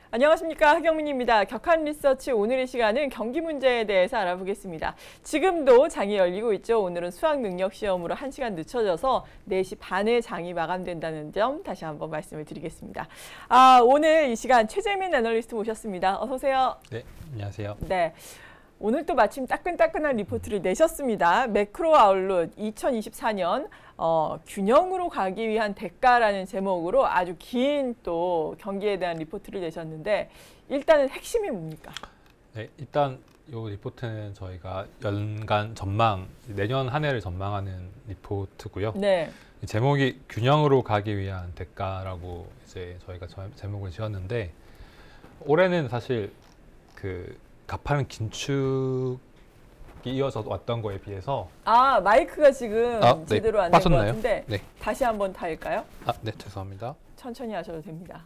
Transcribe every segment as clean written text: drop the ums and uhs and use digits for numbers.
안녕하십니까, 하경민입니다. 격한 리서치 오늘의 시간은 경기 문제에 대해서 알아보겠습니다. 지금도 장이 열리고 있죠. 오늘은 수학 능력 시험으로 1시간 늦춰져서 4시 반에 장이 마감된다는 점 다시 한번 말씀을 드리겠습니다. 오늘 이 시간 최재민 애널리스트 모셨습니다. 어서 오세요. 네, 안녕하세요. 네. 오늘 또 마침 따끈따끈한 리포트를 내셨습니다. 매크로 아웃룩 2024년 균형으로 가기 위한 대가라는 제목으로 아주 긴 또 경기에 대한 리포트를 내셨는데 일단은 핵심이 뭡니까? 네, 일단 이 리포트는 저희가 연간 전망, 내년 한 해를 전망하는 리포트고요. 네. 제목이 균형으로 가기 위한 대가라고 이제 저희가 제목을 지었는데 올해는 사실 가파른 긴축이 이어져 왔던 거에 비해서 마이크가 지금 제대로 안 된 것 같은데 네. 다시 한번 탈까요? 네, 죄송합니다. 천천히 하셔도 됩니다.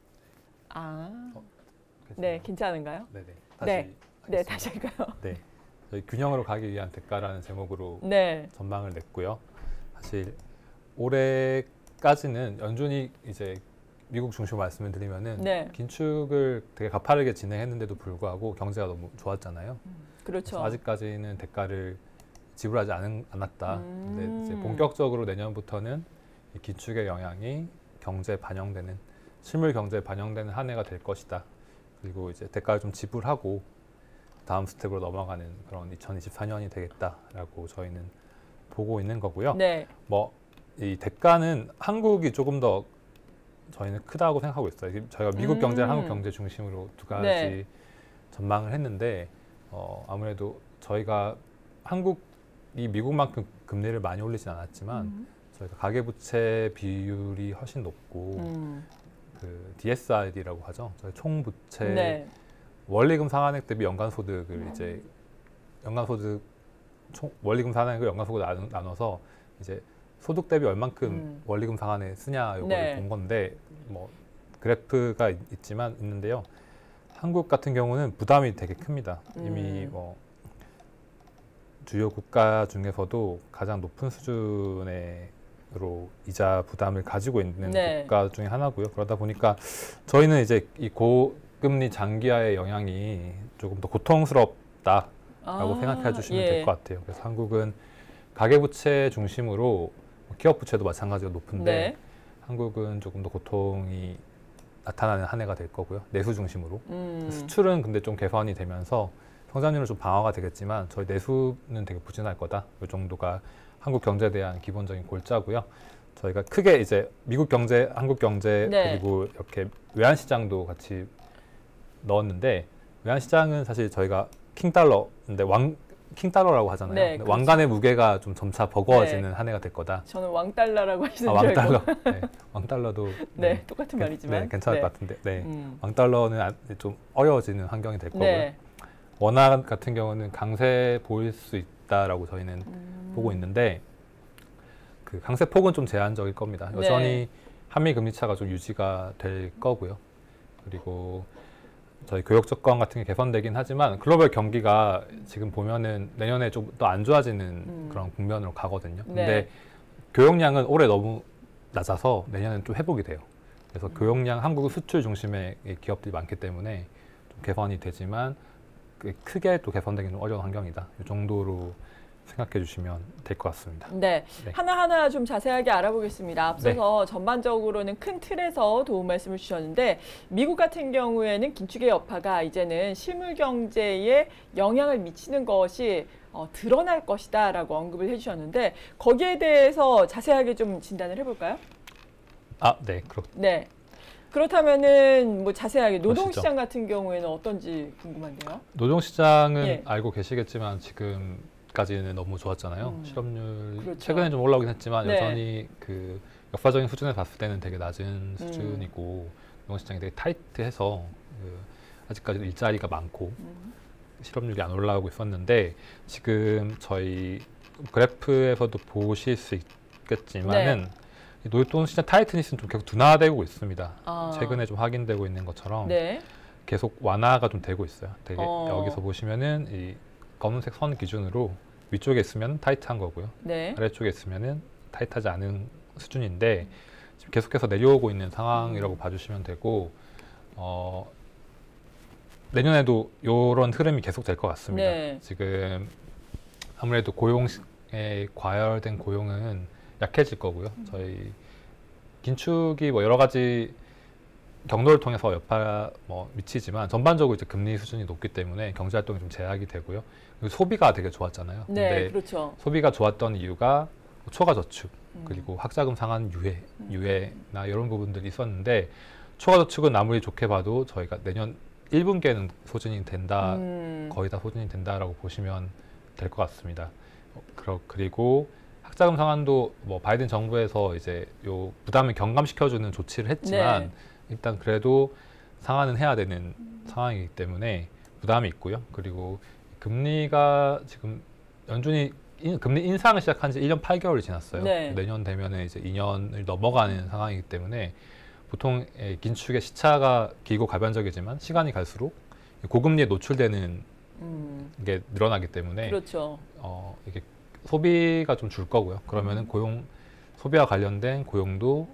네, 괜찮은가요? 네네. 네, 다시 할까요? 네, 저희 균형으로 가기 위한 대가라는 제목으로 네. 전망을 냈고요. 사실 올해까지는 연준이 이제 미국 중심으로 말씀을 드리면은 네. 긴축을 되게 가파르게 진행했는데도 불구하고 경제가 너무 좋았잖아요. 그렇죠. 아직까지는 대가를 지불하지 않았다. 근데 이제 본격적으로 내년부터는 이 긴축의 영향이 경제에 반영되는, 실물 경제에 반영되는 한 해가 될 것이다. 그리고 이제 대가를 좀 지불하고 다음 스텝으로 넘어가는 그런 2024년이 되겠다라고 저희는 보고 있는 거고요. 네. 이 대가는 한국이 조금 더 저희는 크다고 생각하고 있어요. 저희가 미국 경제랑 한국 경제 중심으로 두 가지 네. 전망을 했는데 아무래도 저희가 한국이 미국만큼 금리를 많이 올리진 않았지만 저희가 가계부채 비율이 훨씬 높고 DSR이라고 하죠. 저희 총부채 네. 원리금 상환액 대비 연간소득을 이제 원리금 상환액을 연간소득을 나눠서 이제 소득 대비 얼만큼 원리금 상환에 쓰냐 요거를 네. 본 건데 그래프가 있는데요. 한국 같은 경우는 부담이 되게 큽니다. 이미 주요 국가 중에서도 가장 높은 수준으로 이자 부담을 가지고 있는 네. 국가 중에 하나고요. 그러다 보니까 저희는 이제 이 고금리 장기화의 영향이 조금 더 고통스럽다라고 생각해 주시면 예. 될 것 같아요. 그래서 한국은 가계부채 중심으로 기업 부채도 마찬가지로 높은데 네. 한국은 조금 더 고통이 나타나는 한 해가 될 거고요. 내수 중심으로. 수출은 근데 좀 개선이 되면서 성장률은 좀 방어가 되겠지만 저희 내수는 되게 부진할 거다. 이 정도가 한국 경제에 대한 기본적인 골자고요. 저희가 크게 이제 미국 경제, 한국 경제 네. 그리고 이렇게 외환 시장도 같이 넣었는데 외환 시장은 사실 저희가 킹달러인데 킹달러라고 하잖아요. 네, 그렇죠. 왕관의 무게가 좀 점차 버거워지는 네. 한 해가 될 거다. 저는 왕달러라고 하시는 줄 왕달러. 알고. 네, 왕달러도 네, 똑같은 말이지만. 네, 괜찮을 네. 것 같은데. 네. 왕달러는 좀 어려워지는 환경이 될 거고요. 네. 원화 같은 경우는 강세 보일 수 있다라고 저희는 보고 있는데 그 강세 폭은 좀 제한적일 겁니다. 여전히 네. 한미 금리 차가 좀 유지가 될 거고요. 그리고 저희 교역 조건 같은 게 개선되긴 하지만 글로벌 경기가 지금 보면은 내년에 좀 더 안 좋아지는 그런 국면으로 가거든요. 근데 네. 교역량은 올해 너무 낮아서 내년에는 좀 회복이 돼요. 그래서 교역량 한국은 수출 중심의 기업들이 많기 때문에 좀 개선이 되지만 크게 또 개선되기는 좀 어려운 환경이다. 이 정도로 생각해 주시면 될 것 같습니다. 네. 네. 하나하나 좀 자세하게 알아보겠습니다. 앞서서 전반적으로는 큰 틀에서 도움 말씀을 주셨는데 미국 같은 경우에는 긴축의 여파가 이제는 실물 경제에 영향을 미치는 것이 드러날 것이다 라고 언급을 해주셨는데 거기에 대해서 자세하게 좀 진단을 해볼까요? 네. 네. 그렇다면은 뭐 자세하게 그러시죠. 노동시장 같은 경우에는 어떤지 궁금한데요. 노동시장은 예. 알고 계시겠지만 지금까지는 너무 좋았잖아요. 실업률 그렇죠. 최근에 좀 올라오긴 했지만 네. 여전히 그 역사적인 수준에서 봤을 때는 되게 낮은 수준이고 노동시장이 되게 타이트해서 아직까지도 일자리가 많고 실업률이 안 올라오고 있었는데 지금 저희 그래프에서도 보실 수 있겠지만은 네. 노동시장 타이트니스는 좀 계속 둔화되고 있습니다. 아. 최근에 좀 확인되고 있는 것처럼 네. 계속 완화가 좀 되고 있어요. 되게 여기서 어. 보시면은 이 검은색 선 기준으로 위쪽에 있으면 타이트한 거고요. 네. 아래쪽에 있으면은 타이트하지 않은 수준인데 지금 계속해서 내려오고 있는 상황이라고 봐주시면 되고 내년에도 이런 흐름이 계속될 것 같습니다. 네. 지금 아무래도 고용에 과열된 고용은 약해질 거고요. 저희 긴축이 뭐 여러 가지 경로를 통해서 여파 미치지만 전반적으로 이제 금리 수준이 높기 때문에 경제 활동이 좀 제약이 되고요. 그리고 소비가 되게 좋았잖아요. 네, 근데 그렇죠. 소비가 좋았던 이유가 초과 저축 그리고 학자금 상환 유예나 이런 부분들이 있었는데 초과 저축은 아무리 좋게 봐도 저희가 내년 1분기에는 소진이 된다, 거의 다 소진이 된다라고 보시면 될 것 같습니다. 그리고 학자금 상환도 뭐 바이든 정부에서 이제 요 부담을 경감시켜주는 조치를 했지만 네. 일단 그래도 상환은 해야 되는 상황이기 때문에 부담이 있고요. 그리고 금리가 지금 연준이 금리 인상을 시작한 지 1년 8개월이 지났어요. 네. 내년 되면은 이제 2년을 넘어가는 상황이기 때문에 보통 긴축의 시차가 길고 가변적이지만 시간이 갈수록 고금리에 노출되는 게 늘어나기 때문에 그렇죠. 이게 소비가 좀 줄 거고요. 그러면은 소비와 관련된 고용도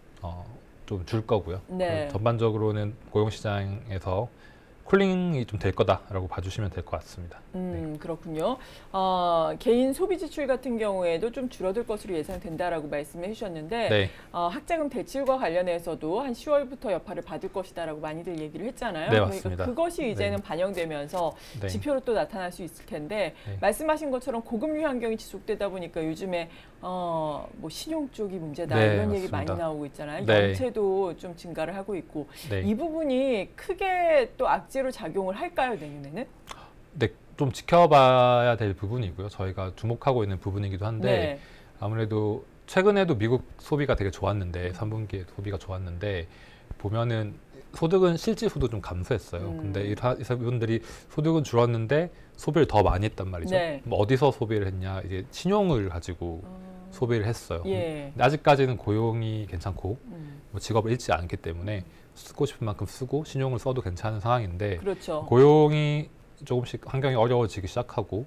좀 줄 거고요. 네. 전반적으로는 고용 시장에서 쿨링이 좀 될 거다라고 봐주시면 될 것 같습니다. 그렇군요. 개인 소비 지출 같은 경우에도 좀 줄어들 것으로 예상된다라고 말씀해 주셨는데 네. 학자금 대출과 관련해서도 한 10월부터 여파를 받을 것이다라고 많이들 얘기를 했잖아요. 네, 그러니까 맞습니다. 그것이 이제는 네. 반영되면서 네. 지표로 또 나타날 수 있을 텐데 네. 말씀하신 것처럼 고금리 환경이 지속되다 보니까 요즘에 뭐 신용 쪽이 문제다 네, 이런 얘기 맞습니다. 많이 나오고 있잖아요. 네. 연체도 좀 증가를 하고 있고 네. 이 부분이 크게 또 악재로 작용을 할까요, 내년에는? 네, 좀 지켜봐야 될 부분이고요. 저희가 주목하고 있는 부분이기도 한데 네. 아무래도 최근에도 미국 소비가 되게 좋았는데 3분기에 소비가 좋았는데 보면은 소득은 실질소득 좀 감소했어요. 근데 이분들이 소득은 줄었는데 소비를 더 많이 했단 말이죠. 네. 뭐 어디서 소비를 했냐? 이제 신용을 가지고 소비를 했어요. 예. 근데 아직까지는 고용이 괜찮고 뭐 직업을 잃지 않기 때문에 쓰고 싶은 만큼 쓰고 신용을 써도 괜찮은 상황인데 그렇죠. 고용이 조금씩 환경이 어려워지기 시작하고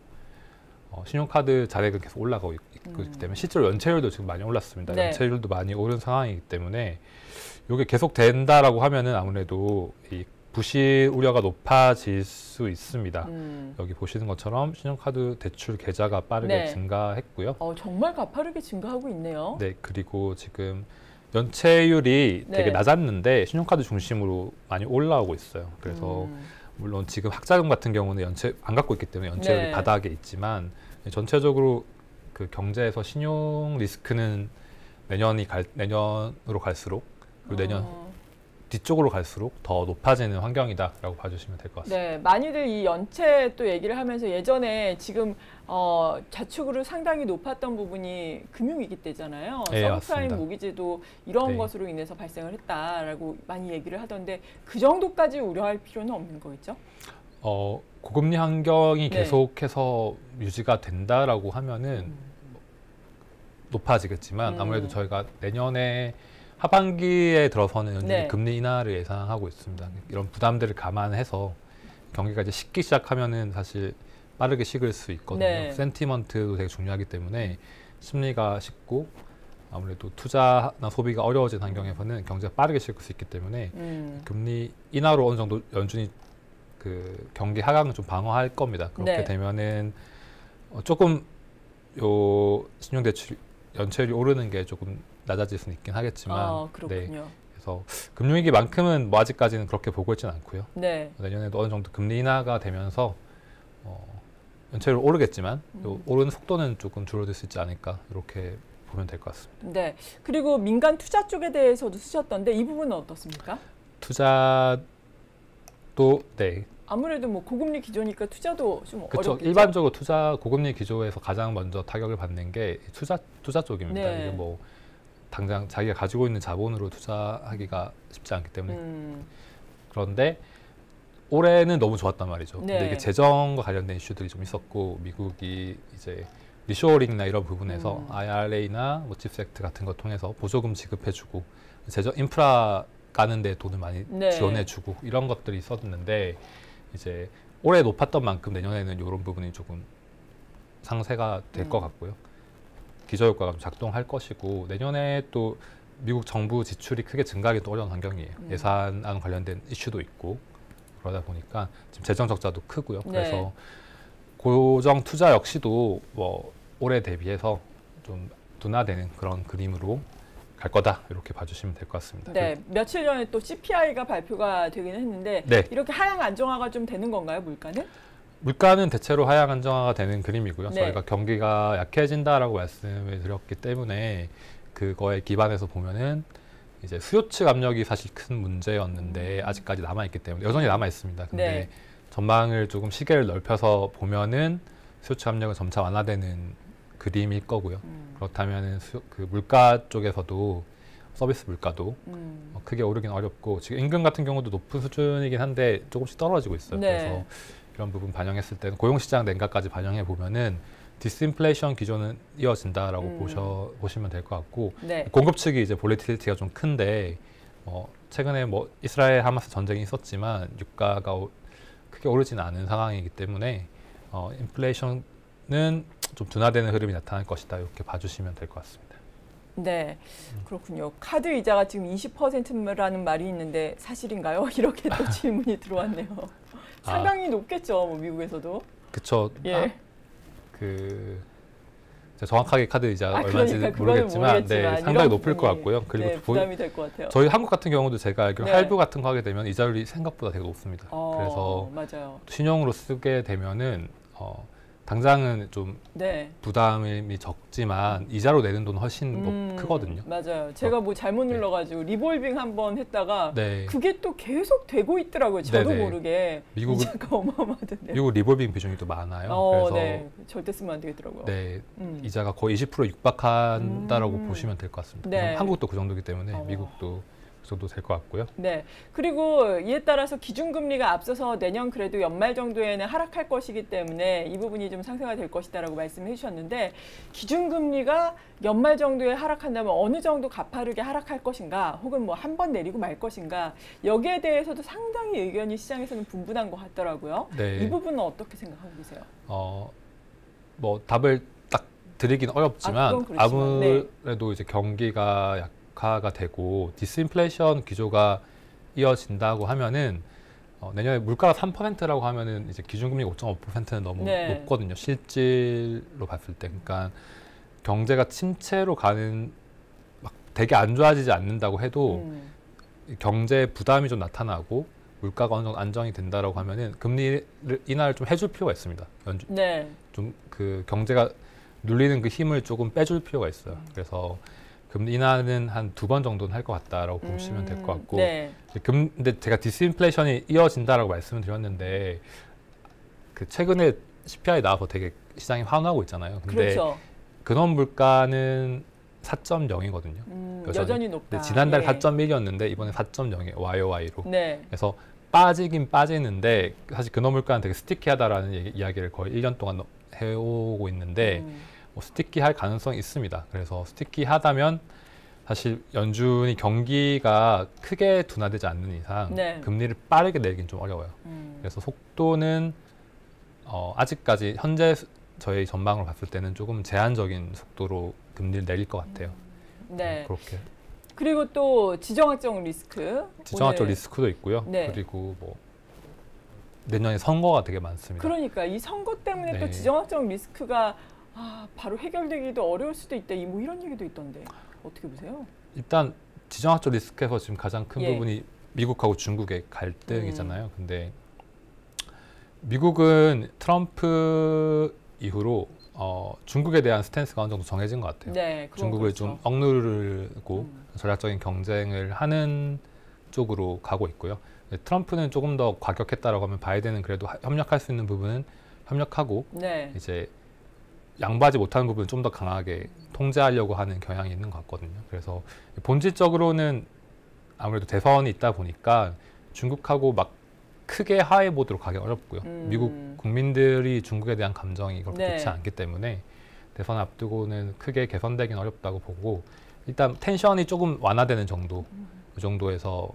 신용카드 잔액은 계속 올라가고 있기 때문에 실제로 연체율도 지금 많이 올랐습니다. 네. 연체율도 많이 오른 상황이기 때문에 이게 계속 된다라고 하면은 아무래도 이 부실 우려가 높아질 수 있습니다. 여기 보시는 것처럼 신용카드 대출 계좌가 빠르게 네. 증가했고요. 정말 가파르게 증가하고 있네요. 네, 그리고 지금 연체율이 네. 되게 낮았는데 신용카드 중심으로 많이 올라오고 있어요. 그래서 물론 지금 학자금 같은 경우는 연체 안 갖고 있기 때문에 연체율이 네. 바닥에 있지만 전체적으로 그 경제에서 신용 리스크는 내년으로 갈수록 그리고 내년 뒤쪽으로 갈수록 더 높아지는 환경이다라고 봐주시면 될 것 같습니다. 네, 많이들 이 연체 또 얘기를 하면서 예전에 지금 자축으로 상당히 높았던 부분이 금융위기 때잖아요. 네, 서브프라임 맞습니다. 모기지도 이런 네. 것으로 인해서 발생을 했다라고 많이 얘기를 하던데 그 정도까지 우려할 필요는 없는 거겠죠? 고금리 환경이 네. 계속해서 유지가 된다라고 하면은 높아지겠지만 아무래도 저희가 내년에 하반기에 들어서는 연준이 네. 금리 인하를 예상하고 있습니다. 이런 부담들을 감안해서 경기가 이제 식기 시작하면은 사실 빠르게 식을 수 있거든요. 네. 센티먼트도 되게 중요하기 때문에 심리가 식고 아무래도 투자나 소비가 어려워진 환경에서는 경제가 빠르게 식을 수 있기 때문에 금리 인하로 어느 정도 연준이 그 경기 하강을 좀 방어할 겁니다. 그렇게 네. 되면은 조금 요 신용대출 연체율이 오르는 게 조금 낮아질 수는 있긴 하겠지만 그렇군요. 그래서 금융위기만큼은 뭐 아직까지는 그렇게 보고 있지는 않고요. 네. 내년에도 어느 정도 금리 인하가 되면서 연체율 오르겠지만 오르는 속도는 조금 줄어들 수 있지 않을까 이렇게 보면 될 것 같습니다. 네. 그리고 민간 투자 쪽에 대해서도 쓰셨던데 이 부분은 어떻습니까? 투자도 네. 아무래도 뭐 고금리 기조니까 투자도 좀 그렇죠. 어렵겠죠? 일반적으로 투자 고금리 기조에서 가장 먼저 타격을 받는 게 투자 쪽입니다. 네. 이게 뭐 당장 자기가 가지고 있는 자본으로 투자하기가 쉽지 않기 때문에 그런데 올해는 너무 좋았단 말이죠. 네. 근데 이게 재정과 관련된 이슈들이 좀 있었고 미국이 이제 리쇼어링이나 이런 부분에서 IRA나 뭐 칩스 액트 같은 거 통해서 보조금 지급해주고 재정 인프라 까는데 돈을 많이 네. 지원해주고 이런 것들이 있었는데 이제 올해 높았던 만큼 내년에는 이런 부분이 조금 상쇄가 될 것 같고요. 기저효과가 좀 작동할 것이고 내년에 또 미국 정부 지출이 크게 증가하기 또 어려운 환경이에요. 예산안 관련된 이슈도 있고 그러다 보니까 지금 재정 적자도 크고요. 그래서 고정 투자 역시도 뭐 올해 대비해서 좀 둔화되는 그런 그림으로 갈 거다 이렇게 봐주시면 될 것 같습니다. 네, 며칠 전에 또 CPI가 발표가 되긴 했는데 네. 이렇게 하향 안정화가 좀 되는 건가요, 물가는? 물가는 대체로 하향 안정화가 되는 그림이고요. 네. 저희가 경기가 약해진다라고 말씀을 드렸기 때문에 그거에 기반해서 보면은 이제 수요 측 압력이 사실 큰 문제였는데 아직까지 남아 있기 때문에 여전히 남아 있습니다. 근데 네. 전망을 조금 시계를 넓혀서 보면은 수요 측 압력은 점차 완화되는 그림일 거고요. 그렇다면은 그 물가 쪽에서도 서비스 물가도 크게 오르긴 어렵고 지금 임금 같은 경우도 높은 수준이긴 한데 조금씩 떨어지고 있어요. 네. 그래서 이런 부분 반영했을 때는 고용시장 냉각까지 반영해 보면은 디스인플레이션 기조는 이어진다라고 보시면 될 것 같고 네. 공급 측이 이제 볼리티리티가 좀 큰데 최근에 뭐 이스라엘 하마스 전쟁이 있었지만 유가가 크게 오르지는 않은 상황이기 때문에 인플레이션은 좀 둔화되는 흐름이 나타날 것이다 이렇게 봐주시면 될 것 같습니다. 네, 그렇군요. 카드 이자가 지금 20%라는 말이 있는데 사실인가요? 이렇게 또 질문이 들어왔네요. 상당히 높겠죠, 뭐 미국에서도. 그렇죠. 예. 정확하게 카드 이자 얼마인지 그러니까 모르겠지만 네, 상당히 높을 것 같고요. 그리고 네, 부담이 될 것 같아요. 저희 한국 같은 경우도 제가 알기로 네. 할부 같은 거 하게 되면 이자율이 생각보다 되게 높습니다. 그래서 맞아요. 신용으로 쓰게 되면은 당장은 좀 네. 부담이 적지만 이자로 내는 돈은 훨씬 크거든요. 맞아요. 제가 뭐 잘못 눌러가지고 리볼빙 한번 했다가 네. 그게 또 계속 되고 있더라고요. 저도 네네. 모르게. 미국은 이자가 어마어마하던데. 미국 리볼빙 비중이 또 많아요. 그래서 네. 절대 쓰면 안 되겠더라고요. 네, 이자가 거의 20% 육박한다라고 보시면 될 것 같습니다. 네. 한국도 그 정도이기 때문에 미국도 그 정도 될 것 같고요. 네. 그리고 이에 따라서 기준금리가 앞서서 내년 그래도 연말 정도에는 하락할 것이기 때문에 이 부분이 좀 상쇄가 될 것이다라고 말씀해 주셨는데 기준금리가 연말 정도에 하락한다면 어느 정도 가파르게 하락할 것인가 혹은 뭐 한 번 내리고 말 것인가 여기에 대해서도 상당히 의견이 시장에서는 분분한 것 같더라고요. 네. 이 부분은 어떻게 생각하고 계세요? 뭐 답을 딱 드리긴 어렵지만 아무래도 네. 이제 경기가 가 되고 디스인플레이션 기조가 이어진다고 하면은 내년에 물가가 3%라고 하면은 이제 기준금리가 5.5%는 너무 높거든요. 실질로 봤을 때, 그러니까 경제가 침체로 가는 막 되게 안 좋아지지 않는다고 해도 경제 부담이 좀 나타나고 물가가 어느 정도 안정이 된다라고 하면은 금리 인하를 좀 해줄 필요가 있습니다. 좀 그 경제가 눌리는 그 힘을 조금 빼줄 필요가 있어요. 그래서 금리 인하는 한 2번 정도는 할 것 같다라고 보시면 될 것 같고 근데 제가 디스인플레이션이 이어진다라고 말씀을 드렸는데 그 최근에 CPI 나와서 되게 시장이 환호하고 있잖아요. 근데 근원 물가는 4.0이거든요. 여전히 높다. 지난달 4.1이었는데 이번에 4.0에 YOY로. 그래서 빠지긴 빠지는데 사실 근원 물가는 되게 스티키하다라는 이야기를 거의 1년 동안 해오고 있는데 뭐 스티키할 가능성이 있습니다. 그래서 스티키하다면 사실 연준이 경기가 크게 둔화되지 않는 이상 금리를 빠르게 내리긴 좀 어려워요. 그래서 속도는 아직까지 현재 저희 전망으로 봤을 때는 조금 제한적인 속도로 금리를 내릴 것 같아요. 그렇게. 그리고 또 지정학적 리스크. 지정학적 리스크도 있고요. 그리고 뭐 내년에 선거가 되게 많습니다. 그러니까 이 선거 때문에 또 지정학적 리스크가 바로 해결되기도 어려울 수도 있다. 뭐 이런 얘기도 있던데 어떻게 보세요? 일단 지정학적 리스크에서 지금 가장 큰 부분이 미국하고 중국의 갈등이잖아요. 근데 미국은 트럼프 이후로 중국에 대한 스탠스가 어느 정도 정해진 것 같아요. 중국을 좀 억누르고 전략적인 경쟁을 하는 쪽으로 가고 있고요. 트럼프는 조금 더 과격했다라고 하면 바이든은 그래도 협력할 수 있는 부분은 협력하고 이제 양보하지 못하는 부분은 좀 더 강하게 통제하려고 하는 경향이 있는 것 같거든요. 그래서 본질적으로는 아무래도 대선이 있다 보니까 중국하고 막 크게 하해 모드로 가기 어렵고요. 미국 국민들이 중국에 대한 감정이 그렇게 좋지 않기 때문에 대선 앞두고는 크게 개선되긴 어렵다고 보고 일단 텐션이 조금 완화되는 정도, 그 정도에서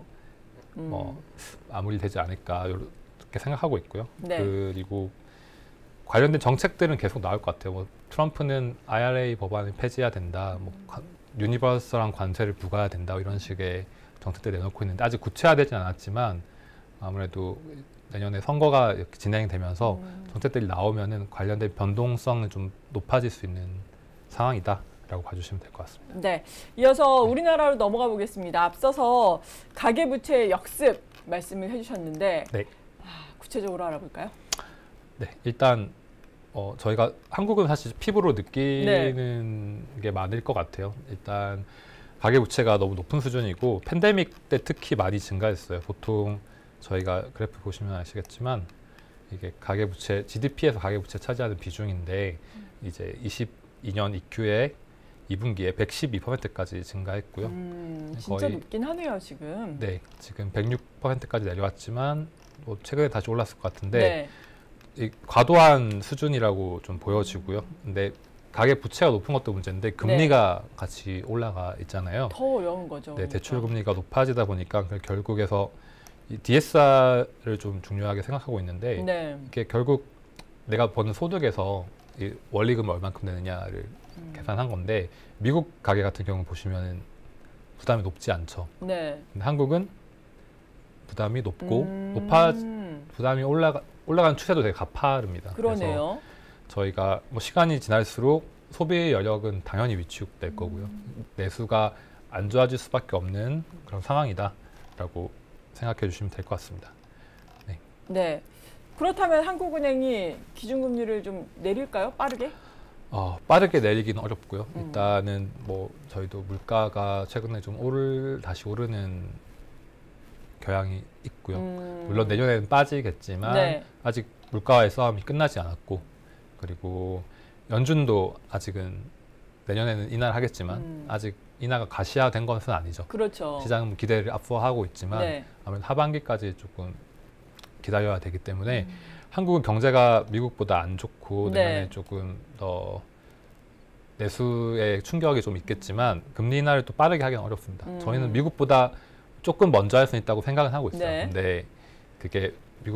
마무리되지 않을까 이렇게 생각하고 있고요. 그리고 관련된 정책들은 계속 나올 것 같아요. 뭐 트럼프는 IRA 법안을 폐지해야 된다, 뭐 유니버설한 관세를 부과해야 된다 이런 식의 정책들 내놓고 있는데 아직 구체화되진 않았지만 아무래도 내년에 선거가 이렇게 진행이 되면서 정책들이 나오면은 관련된 변동성은 좀 높아질 수 있는 상황이다라고 봐주시면 될 것 같습니다. 네, 이어서 우리나라로 넘어가 보겠습니다. 앞서서 가계부채 역습 말씀을 해주셨는데 네. 구체적으로 알아볼까요? 네, 일단 저희가 한국은 사실 피부로 느끼는 게 많을 것 같아요. 일단 가계부채가 너무 높은 수준이고 팬데믹 때 특히 많이 증가했어요. 보통 저희가 그래프 보시면 아시겠지만 이게 가계부채 GDP에서 가계부채 차지하는 비중인데 이제 22년 EQ에 2분기에 112%까지 증가했고요. 진짜 거의, 높긴 하네요, 지금. 네, 지금 106%까지 내려왔지만 뭐 최근에 다시 올랐을 것 같은데 이 과도한 수준이라고 좀 보여지고요. 근데 가계 부채가 높은 것도 문제인데 금리가 같이 올라가 있잖아요. 더 어려운 거죠. 네, 그러니까. 대출 금리가 높아지다 보니까 결국에서 이 DSR을 좀 중요하게 생각하고 있는데 이게 결국 내가 버는 소득에서 이 원리금을 얼만큼 내느냐를 계산한 건데 미국 가계 같은 경우 보시면은 부담이 높지 않죠. 근데 한국은 부담이 높고 부담이 올라가는 추세도 되게 가파릅니다. 그러네요. 그래서 저희가 뭐 시간이 지날수록 소비 여력은 당연히 위축될 거고요. 내수가 안 좋아질 수밖에 없는 그런 상황이다라고 생각해 주시면 될 것 같습니다. 네. 그렇다면 한국은행이 기준금리를 좀 내릴까요? 빠르게? 빠르게 내리기는 어렵고요. 일단은 뭐 저희도 물가가 최근에 좀 다시 오르는 경향이 있고요. 물론 내년에는 빠지겠지만 아직 물가와의 싸움이 끝나지 않았고, 그리고 연준도 아직은 내년에는 인하하겠지만 아직 인하가 가시화된 것은 아니죠. 그렇죠. 시장은 기대를 앞서하고 있지만 아무래도 하반기까지 조금 기다려야 되기 때문에 한국은 경제가 미국보다 안 좋고 내년에 조금 더 내수의 충격이 좀 있겠지만 금리 인하를 또 빠르게 하기는 어렵습니다. 저희는 미국보다 조금 먼저 할 수 있다고 생각은 하고 있어요. 근데 그게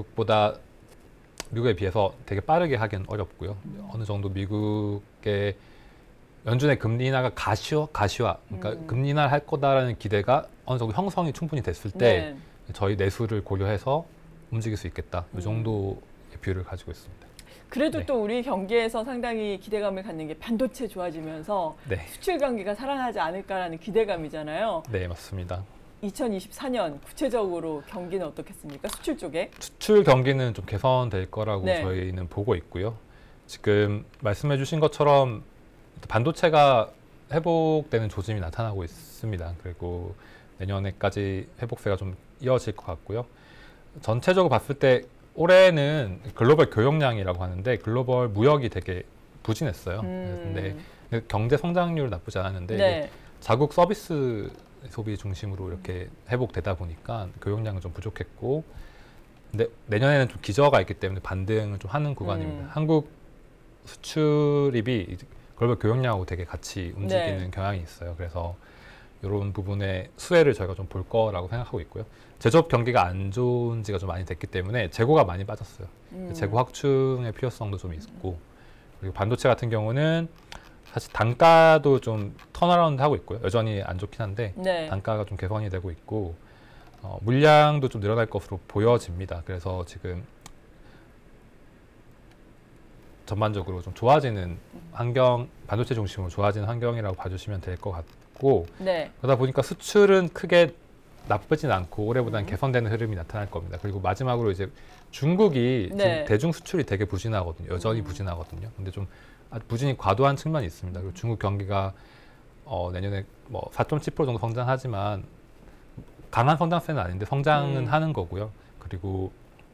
미국에 비해서 되게 빠르게 하기는 어렵고요. 어느 정도 미국의 연준의 금리 인하가 가시화, 그러니까 금리 인하를 할 거다라는 기대가 어느 정도 형성이 충분히 됐을 때 저희 내수를 고려해서 움직일 수 있겠다. 이 정도의 뷰를 가지고 있습니다. 그래도 또 우리 경기에서 상당히 기대감을 갖는 게 반도체 좋아지면서 수출 경기가 살아나지 않을까라는 기대감이잖아요. 네, 맞습니다. 2024년 구체적으로 경기는 어떻겠습니까? 수출 쪽에? 수출 경기는 좀 개선될 거라고 저희는 보고 있고요. 지금 말씀해 주신 것처럼 반도체가 회복되는 조짐이 나타나고 있습니다. 그리고 내년에까지 회복세가 좀 이어질 것 같고요. 전체적으로 봤을 때 올해는 글로벌 교역량이라고 하는데 글로벌 무역이 되게 부진했어요. 근데 경제 성장률 나쁘지 않았는데 자국 서비스 소비 중심으로 이렇게 회복되다 보니까 교역량은 좀 부족했고, 근데 내년에는 좀 기저가 있기 때문에 반등을 좀 하는 구간입니다. 한국 수출입이 글로벌 교역량하고 되게 같이 움직이는 경향이 있어요. 그래서 이런 부분의 수혜를 저희가 좀 볼 거라고 생각하고 있고요. 제조업 경기가 안 좋은 지가 좀 많이 됐기 때문에 재고가 많이 빠졌어요. 재고 확충의 필요성도 좀 있고, 그리고 반도체 같은 경우는 사실 단가도 좀 턴어라운드 하고 있고요. 여전히 안 좋긴 한데 단가가 좀 개선이 되고 있고, 물량도 좀 늘어날 것으로 보여집니다. 그래서 지금 전반적으로 좀 좋아지는 환경, 반도체 중심으로 좋아지는 환경이라고 봐주시면 될 것 같고, 그러다 보니까 수출은 크게 나쁘진 않고 올해보다는 개선되는 흐름이 나타날 겁니다. 그리고 마지막으로 이제 중국이 지금 대중 수출이 되게 부진하거든요. 여전히 부진하거든요. 근데 좀 부진이 과도한 측면이 있습니다. 그리고 중국 경기가 내년에 뭐 4.7% 정도 성장하지만 강한 성장세는 아닌데 성장은 하는 거고요. 그리고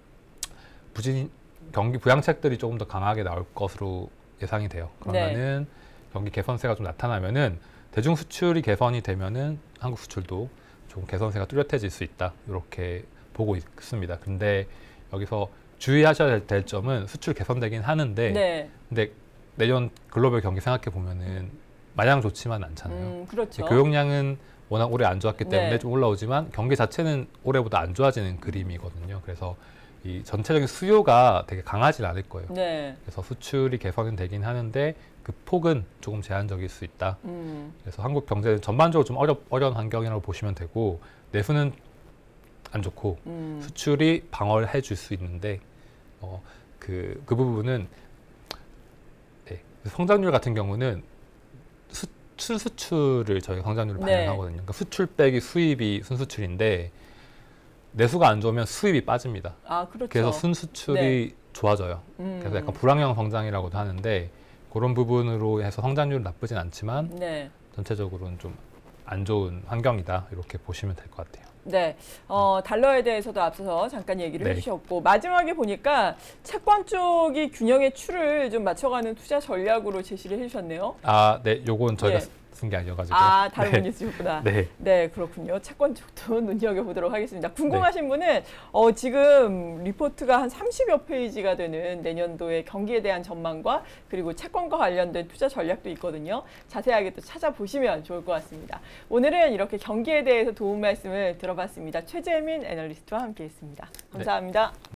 경기 부양책들이 조금 더 강하게 나올 것으로 예상이 돼요. 그러면은 경기 개선세가 좀 나타나면은 대중 수출이 개선이 되면은 한국 수출도 조금 개선세가 뚜렷해질 수 있다. 이렇게 보고 있습니다. 근데 여기서 주의하셔야 될 점은 수출 개선되긴 하는데 근데 내년 글로벌 경기 생각해 보면은 마냥 좋지만 않잖아요. 그렇죠. 교역량은 워낙 올해 안 좋았기 때문에 좀 올라오지만 경기 자체는 올해보다 안 좋아지는 그림이거든요. 그래서 이 전체적인 수요가 되게 강하지 않을 거예요. 그래서 수출이 개선은 되긴 하는데 그 폭은 조금 제한적일 수 있다. 그래서 한국 경제는 전반적으로 좀 어려운 환경이라고 보시면 되고, 내수는 안 좋고 수출이 방어를 해줄 수 있는데 그 부분은 네, 성장률 같은 경우는 순수출을 저희가 성장률을 반영하거든요. 그러니까 수출 빼기 수입이 순수출인데 내수가 안 좋으면 수입이 빠집니다. 아, 그렇죠. 그래서 순수출이 좋아져요. 그래서 약간 불황형 성장이라고도 하는데 그런 부분으로 해서 성장률은 나쁘진 않지만 전체적으로는 좀 안 좋은 환경이다 이렇게 보시면 될 것 같아요. 네, 달러에 대해서도 앞서서 잠깐 얘기를 해주셨고 마지막에 보니까 채권 쪽이 균형의 추를 좀 맞춰가는 투자 전략으로 제시를 해주셨네요. 아, 네, 요건 저희가 쓴 게 아니어가지고. 아, 다른 분이 쓰셨구나. 네. 네, 그렇군요. 채권 쪽도 눈여겨보도록 하겠습니다. 궁금하신 분은 지금 리포트가 한 30여 페이지가 되는 내년도의 경기에 대한 전망과 그리고 채권과 관련된 투자 전략도 있거든요. 자세하게 또 찾아보시면 좋을 것 같습니다. 오늘은 이렇게 경기에 대해서 도움 말씀을 들어봤습니다. 최재민 애널리스트와 함께했습니다. 감사합니다.